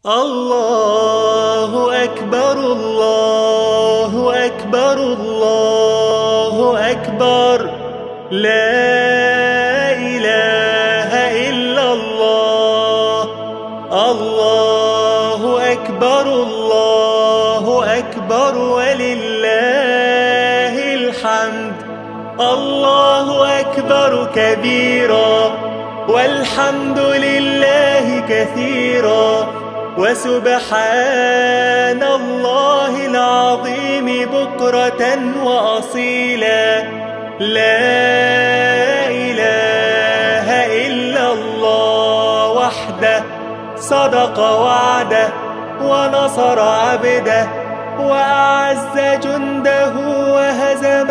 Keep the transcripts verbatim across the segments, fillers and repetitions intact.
الله أكبر الله أكبر الله أكبر لا إله إلا الله. الله أكبر الله أكبر ولله الحمد. الله أكبر كبيرا والحمد لله كثيرا وسبحان الله العظيم بكرة وأصيلا. لا إله إلا الله وحده صدق وعده ونصر عبده وأعز جنده وهزم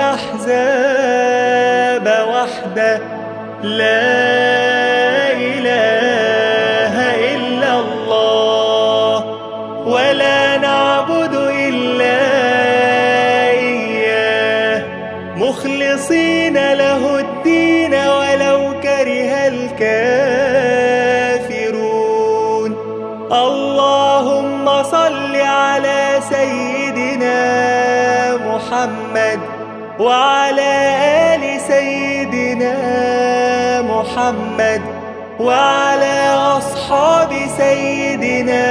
الأحزاب وحده. لا إله إلا الله ولا نعبد إلا إياه مخلصين له الدين ولو كره الكافرون. اللهم صل على سيدنا محمد وعلى آل سيدنا محمد وعلى أصحاب سيدنا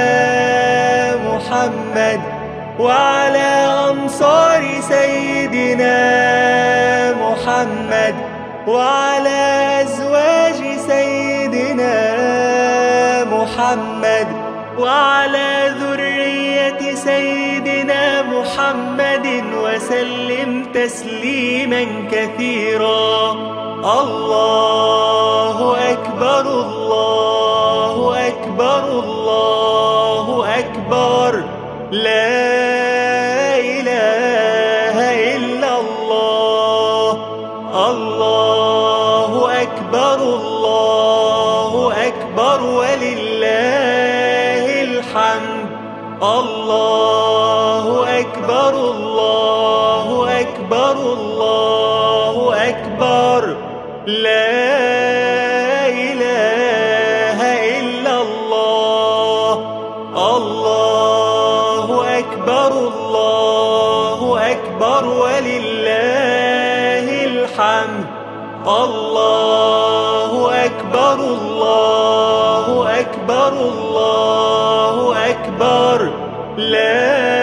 محمد وعلى أنصار سيدنا محمد وعلى أزواج سيدنا محمد وعلى ذرية سيدنا محمد وسلم تسليما كثيرا. الله أكبر الله أكبر الله أكبر لا إله إلا الله. الله أكبر الله أكبر ولله الحمد. الله أكبر الله أكبر الله أكبر لا إله إلا الله. الله أكبر الله أكبر ولله الحمد. الله أكبر الله أكبر الله أكبر لا